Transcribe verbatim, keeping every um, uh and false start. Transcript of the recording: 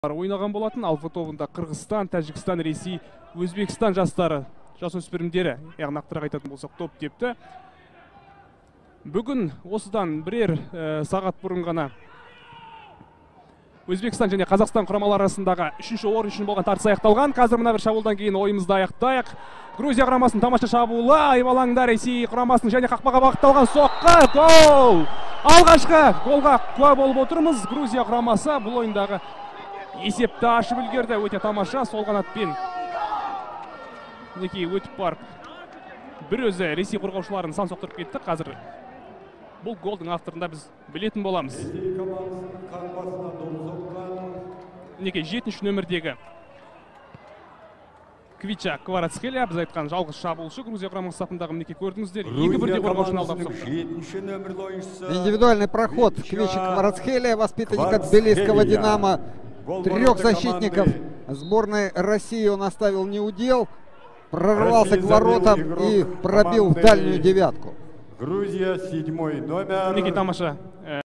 ойнаған болатын. Алфа тобында Қырғызстан, Тәжікстан, Ресей, Өзбекстан жастары, жасөспірімдері, яғни нақтырақ айтатын болсақ, топ тепті. Бүгін осыдан бірер ә, сағат бұрын ғана Өзбекстан және Қазақстан құрамалары арасындағы үшінші орын үшін болған тартыс аяқталған. Қазір мына бір шабуылдан кейін ойымызды аяқтайық. Грузия құрамасының тамаша шабуылы, айвалаңда Ресей құрамасының және қақпаға бағытталған соққы, гол! Алғашқы голға куә болып отырмыз. Грузия құрамасы бұл ойындағы есепті ашып үлгерді. Өте тамаша, сол қанатпен мінекей өтіп барып бір өзі Ресей қорғаушыларын сан соқтырып кетті. Қазір бұл голдың авторында біз білетін боламыз. Мінекей жетінші нөмірдегі Квича Кварацхелия, біз айтқан жалғыз шабуылшы. Грузия құрамасы сапындағы мінекей көрдіңіздер. Екі бірдей қорғаушыны алдап соқты. Индивидуальный проход Квича Кварацхелия, воспитанника тбилисского «Динамо». Трех защитников сборной России он оставил неудел, прорвался к воротам и пробил в дальнюю девятку. Грузия, седьмой номер. Мінекей тамаша